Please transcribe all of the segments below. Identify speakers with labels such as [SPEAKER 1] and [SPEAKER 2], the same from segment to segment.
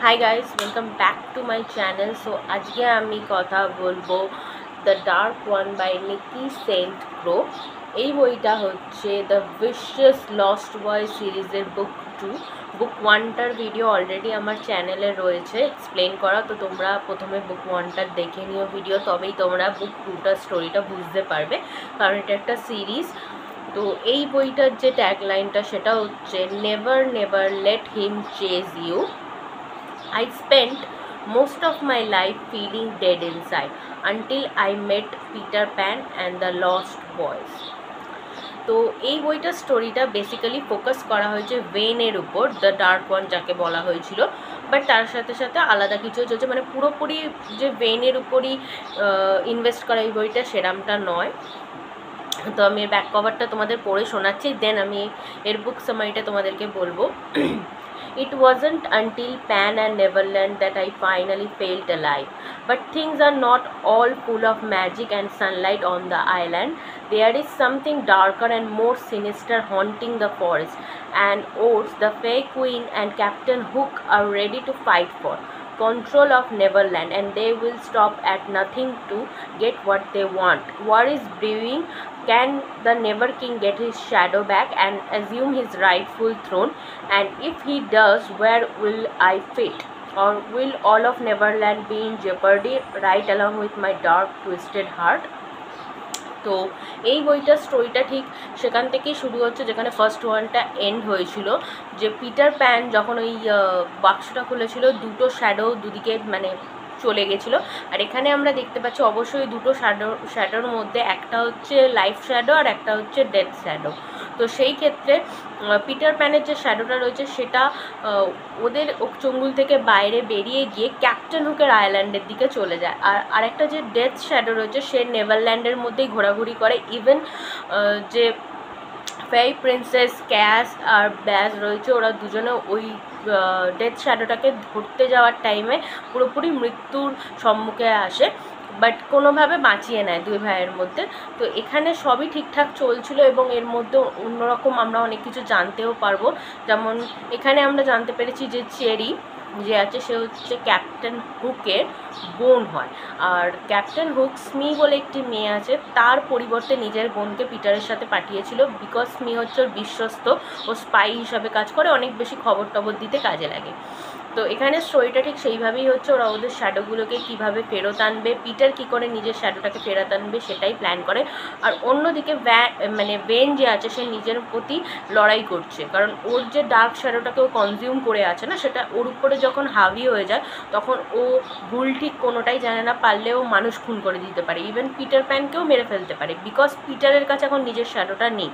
[SPEAKER 1] Hi guys, welcome back to my channel. So আজকে আমি কথা বলবো the dark one by Nikki St Crow. এই বইটা হচ্ছে দ্য ভিশিয়াস লস্ট বয় সিরিজের বুক 2। বুক 1টার ভিডিও অলরেডি আমার চ্যানেলে রয়েছে এক্সপ্লেন করা, তো তোমরা প্রথমে বুক 1টা দেখে নিও ভিডিও, তবেই তোমরা বুক 2টার স্টোরিটা বুঝতে পারবে, কারণ এটা একটা সিরিজ। তো এই বইটার যে ট্যাগলাইনটা সেটা হচ্ছে never never let him chase you. I spent most of my life feeling dead inside until I met Peter Pan and the Lost Boys. তো এই বইটার স্টোরিটা বেসিক্যালি ফোকাস করা হয়েছে ভেনের উপর, দ্য ডার্ক ওয়ান যাকে বলা হয়েছিল, বাট তার সাথে সাথে আলাদা কিছু চলছে, মানে পুরোপুরি যে ভেনের উপরই ইনভেস্ট করা এই বইটা সেরামটা নয়। তো আমি এর ব্যাক কভারটা তোমাদের পড়ে শোনাচ্ছি, দেন আমি এর বুক সামারিটা তোমাদেরকে বলবো। It wasn't until Pan and Neverland that I finally felt alive. But things are not all full of magic and sunlight on the island. There is something darker and more sinister haunting the forest. And Oates, the Fae Queen and Captain Hook are ready to fight for control of Neverland, and they will stop at nothing to get what they want. War is brewing. Can the Never King get his shadow back and assume his rightful throne? And if he does, where will I fit? Or will all of Neverland be in jeopardy right along with my dark twisted heart? তো এই বইটার স্টোরিটা ঠিক সেখান থেকেই শুরু হচ্ছে যেখানে ফার্স্ট ওয়ানটা এন্ড হয়েছিল, যে পিটার প্যান যখন ওই বাক্সটা খুলেছিল দুটো শ্যাডো দুদিকে মানে চলে গেছিলো। আর এখানে আমরা দেখতে পাচ্ছি অবশ্যই দুটো শ্যাডোর মধ্যে একটা হচ্ছে লাইফ শ্যাডো আর একটা হচ্ছে ডেথ শ্যাডো। তো সেই ক্ষেত্রে পিটার প্যানের যে শ্যাডোটা রয়েছে সেটা ওদের চঙ্গুল থেকে বাইরে বেরিয়ে গিয়ে ক্যাপ্টেন হুকের আইল্যান্ডের দিকে চলে যায়। আর আরেকটা যে ডেথ শ্যাডো রয়েছে সে নেভারল্যান্ডের মধ্যেই ঘোরাঘুরি করে। ইভেন যে ফেই প্রিন্সেস ক্যাস আর ব্যাজ রয়েছে, ওরা দুজনে ওই ডেথ শ্যাডোটাকে ধরতে যাওয়ার টাইমে পুরোপুরি মৃত্যুর সম্মুখে আসে, বাট কোনোভাবে বাঁচিয়ে নেয় দুই ভাইয়ের মধ্যে। তো এখানে সবই ঠিকঠাক চলছিল এবং এর মধ্যে অন্যরকম আমরা অনেক কিছু জানতেও পারবো। যেমন এখানে আমরা জানতে পেরেছি যে চেরি যে আছে সে হচ্ছে ক্যাপ্টেন হুকের বোন হয়, আর ক্যাপ্টেন হুক স্মি বলে একটি মেয়ে আছে, তার পরিবর্তে নিজের বোনকে পিটারের সাথে পাঠিয়েছিল, বিকজ স্মি হচ্ছে ওর বিশ্বস্ত, ও স্পাই হিসাবে কাজ করে, অনেক বেশি খবর টবর দিতে কাজে লাগে। তো এখানে স্টোরিটা ঠিক সেইভাবেই হচ্ছে, ওরা ওদের শ্যাডোগুলোকে কীভাবে ফেরত আনবে, পিটার কী করে নিজের শ্যাডোটাকে ফেরত আনবে সেটাই প্ল্যান করে। আর অন্যদিকে ভেন যে আছে সে নিজের প্রতি লড়াই করছে, কারণ ওর যে ডার্ক শ্যাডোটাকে ও কনজিউম করে আছে না, সেটা ওর উপরে যখন হাবি হয়ে যায় তখন ও ভুল ঠিক কোনোটাই জানে না, পারলেও মানুষ খুন করে দিতে পারে, ইভেন পিটার প্যানকেও মেরে ফেলতে পারে, বিকজ পিটারের কাছে এখন নিজের শ্যাডোটা নেই।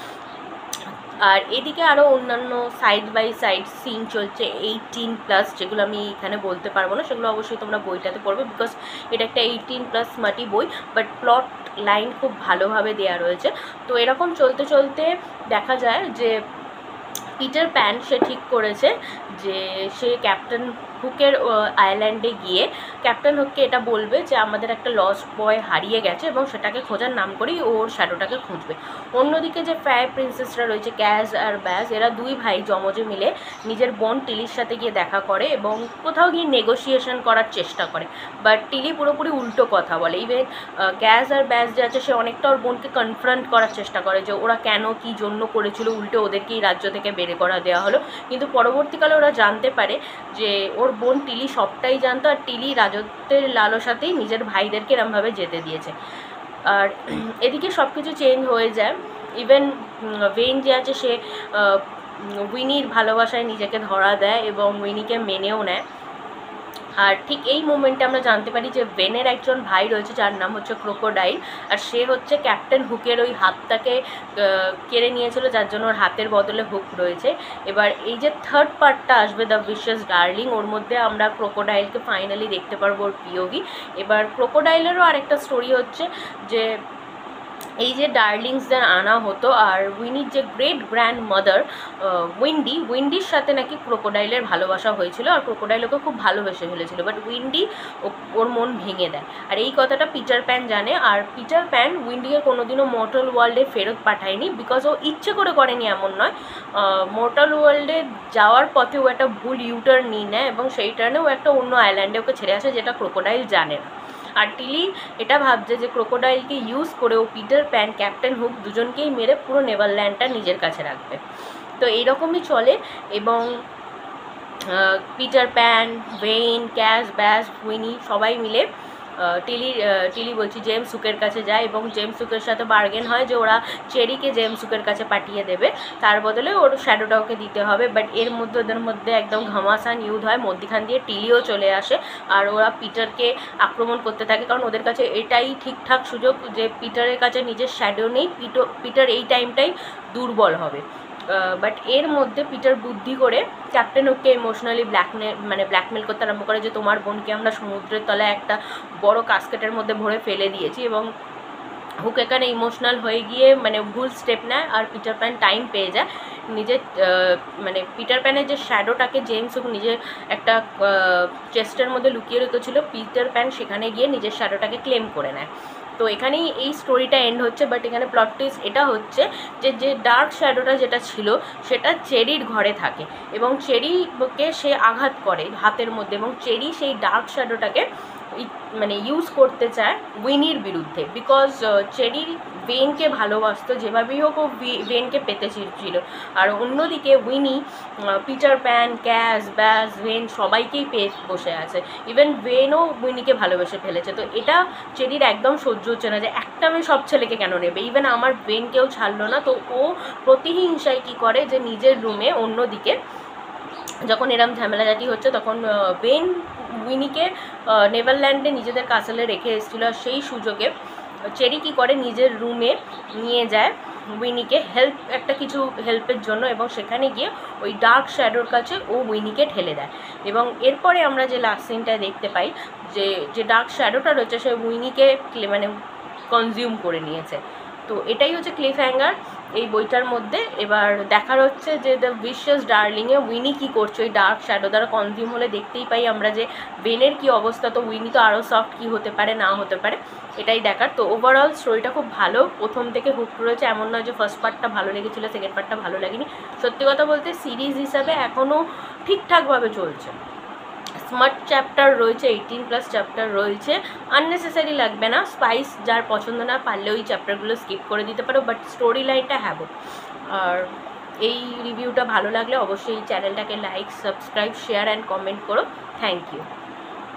[SPEAKER 1] আর এদিকে আরও অন্যান্য সাইড বাই সাইড সিন চলছে 18+, যেগুলো আমি এখানে বলতে পারবো না, সেগুলো অবশ্যই তোমরা বইটাতে পড়বে, বিকজ এটা একটা 18+ স্মার্টি বই, বাট প্লট লাইন খুব ভালোভাবে দেওয়া রয়েছে। তো এরকম চলতে চলতে দেখা যায় যে পিটার প্যান সে ঠিক করেছে যে সে ক্যাপ্টেন হুকের আইল্যান্ডে গিয়ে ক্যাপ্টেন হুককে এটা বলবে যে আমাদের একটা লস্ট বয় হারিয়ে গেছে এবং সেটাকে খোঁজার নাম করেই ওর শ্যাডোটাকে খুঁজবে। অন্যদিকে যে ফেয়ার প্রিন্সেসরা রয়েছে ক্যাজ আর ব্যাজ, এরা দুই ভাই জমজে মিলে নিজের বোন টিলির সাথে গিয়ে দেখা করে এবং কোথাও গিয়ে নেগোসিয়েশন করার চেষ্টা করে, বাট টিলি পুরোপুরি উল্টো কথা বলে। ইভেন ক্যাজ আর ব্যাজ যে আছে সে অনেকটা ওর বোনকে কনফ্রন্ট করার চেষ্টা করে যে ওরা কেন কী জন্য করেছিল, উল্টে ওদেরকেই রাজ্য থেকে বের করা দেওয়া হলো। কিন্তু পরবর্তীকালে ওরা জানতে পারে যে ওর বোন টিলি সবটাই জানতো, আর টিলি রাজত্বের লালসাতেই নিজের ভাইদেরকে এরমভাবে যেতে দিয়েছে। আর এদিকে সব কিছু চেঞ্জ হয়ে যায়। ইভেন ভেন যে আছে সে উইনির ভালোবাসায় নিজেকে ধরা দেয় এবং উইনিকে মেনেও নেয়। আর ঠিক এই মোমেন্টে আমরা জানতে পারি যে ভেনের একজন ভাই রয়েছে যার নাম হচ্ছে ক্রোকোডাইল, আর সে হচ্ছে ক্যাপ্টেন হুকের ওই হাতটাকে কেড়ে নিয়েছিল, যার জন্য ওর হাতের বদলে হুক রয়েছে। এবার এই যে থার্ড পার্টটা আসবে দ্য ভিশিয়াস ডার্লিং, ওর মধ্যে আমরা ক্রোকোডাইলকে ফাইনালি দেখতে পারবো ওর পিওভি। এবার ক্রোকোডাইলেরও আরেকটা স্টোরি হচ্ছে যে এই যে ডার্লিংসদের আনা হতো, আর উইনির যে গ্রেট গ্র্যান্ড মাদার উইন্ডির সাথে নাকি ক্রোকোডাইলের ভালোবাসা হয়েছিল, আর ক্রোকোডাইল ওকে খুব ভালোবেসে ফেলেছিল, বাট উইন্ডি ওর মন ভেঙে দেয়। আর এই কথাটা পিটার প্যান জানে, আর পিটার প্যান উইন্ডিকে কোনোদিনও মর্টাল ওয়ার্ল্ডে ফেরত পাঠায়নি, বিকজ ও ইচ্ছে করে করেনি এমন নয়। মর্টাল ওয়ার্ল্ডে যাওয়ার পথে ও একটা ভুল ইউটার্ন নিয়ে নেয়, এবং সেই টার্নে ও একটা অন্য আইল্যান্ডে ওকে ছেড়ে আসে, যেটা ক্রোকোডাইল জানে না। আর টিলি এটা ভাবছে যে ক্রোকোডাইলকে ইউজ করে ও পিটার প্যান, ক্যাপ্টেন হুক দুজনকেই মেরে পুরো নেভারল্যান্ডটা নিজের কাছে রাখবে। তো এইরকমই চলে, এবং Peter Pan, Vane, Cas, Bash, Winnie সবাই মিলে টিলি বলছি জেমস হুকের কাছে যায়, এবং জেমস হুকের সাথে বার্গেন হয় যে ওরা চেরিকে জেমস হুকের কাছে পাঠিয়ে দেবে, তার বদলে ওর শ্যাডোটা ওকে দিতে হবে। বাট এর মধ্যে ওদের মধ্যে একদম ঘমাসান ইউথ হয়, মধ্যখান দিয়ে টিলিও চলে আসে, আর ওরা পিটারকে আক্রমণ করতে থাকে, কারণ ওদের কাছে এটাই ঠিকঠাক সুযোগ যে পিটারের কাছে নিজের শ্যাডো নেই, পিটার এই টাইমটাই দুর্বল হবে। বাট এর মধ্যে পিটার বুদ্ধি করে ক্যাপ্টেন হুককে ইমোশনালি ব্ল্যাকমেল করতে আরম্ভ করে যে তোমার বোনকে আমরা সমুদ্রের তলায় একটা বড় কাস্কেটের মধ্যে ভরে ফেলে দিয়েছি, এবং হুক এখানে ইমোশনাল হয়ে গিয়ে ভুল স্টেপ নেয়, আর পিটার প্যান টাইম পেয়ে যায় নিজের পিটার প্যানের যে শ্যাডোটাকে জেমস হুক নিজের একটা চেস্টের মধ্যে লুকিয়ে রেখেছিল, পিটার প্যান সেখানে গিয়ে নিজের শ্যাডোটাকে ক্লেম করে নেয়। তো এখানেই এই স্টোরিটা এন্ড হচ্ছে, বাট এখানে প্লট টুইস্ট এটা হচ্ছে যে ডার্ক শ্যাডোটা যেটা ছিল সেটা চেরির ঘরে থাকে, এবং চেরিকে সে আঘাত করে হাতের মধ্যে, এবং চেরি সেই ডার্ক শ্যাডোটাকে ইউজ করতে চায় উইনির বিরুদ্ধে, বিকজ চেরি ভেনকে ভালোবাসতো, যেভাবেই হোক ও ভেনকে পেতে চেয়েছিল। আর অন্যদিকে Winnie Peter Pan, Cas, Bash, Vane সবাইকেই পেয়ে বসে আছে, ইভেন ভেনও উইনিকে ভালোবেসে ফেলেছে। তো এটা চেরির একদম সহ্য হচ্ছে না যে একটা মেয়ে সব ছেলেকে কেন নেবে, ইভেন আমার ভেনকেও ছাড়লো না। তো ও প্রতিহিংসায় কী করে যে নিজের রুমে অন্যদিকে যখন এরম ঝামেলাঝাটি হচ্ছে তখন ভেন উইনিকে নেভারল্যান্ডে নিজেদের কাসেলে রেখে এসেছিলো, আর সেই সুযোগে চেরি কী করে নিজের রুমে নিয়ে যায় উইনিকে কিছু হেল্পের জন্য, এবং সেখানে গিয়ে ওই ডার্ক শ্যাডোর কাছে ও উইনিকে ঠেলে দেয়। এবং এরপরে আমরা যে লাস্ট সিনটায় দেখতে পাই যে ডার্ক শ্যাডোটা রয়েছে সে উইনিকে কনজিউম করে নিয়েছে। তো এটাই হচ্ছে ক্লিফ হ্যাঙ্গার এই বইটার মধ্যে। এবার দেখার হচ্ছে যে দ্য ভিশিয়াস ডার্লিংয়ে উইনি কী করছে ওই ডার্ক শ্যাডো দ্বারা কনজিউম হলে। দেখতেই পাই আমরা যে বেনের কী অবস্থা, তো উইনি তো আরও সফট কী হতে পারে না হতে পারে, এটাই দেখার। তো ওভারঅল স্টোরিটা খুব ভালো, প্রথম থেকে হুক রয়েছে, এমন নয় যে ফার্স্ট পার্টটা ভালো লেগেছিলো সেকেন্ড পার্টটা ভালো লাগেনি। সত্যি কথা বলতে সিরিজ হিসাবে এখনও ঠিকঠাকভাবে চলছে। স্মার্ট চ্যাপ্টার রয়েছে, 18+ চ্যাপ্টার রয়েছে, আননেসেসারি লাগবে না। স্পাইস যার পছন্দ না পারলে ওই চ্যাপ্টারগুলো স্কিপ করে দিতে পারো, বাট স্টোরি লাইনটা হ্যাবো। আর এই রিভিউটা ভালো লাগলে অবশ্যই এই চ্যানেলটাকে like, subscribe, share and comment করো। Thank you.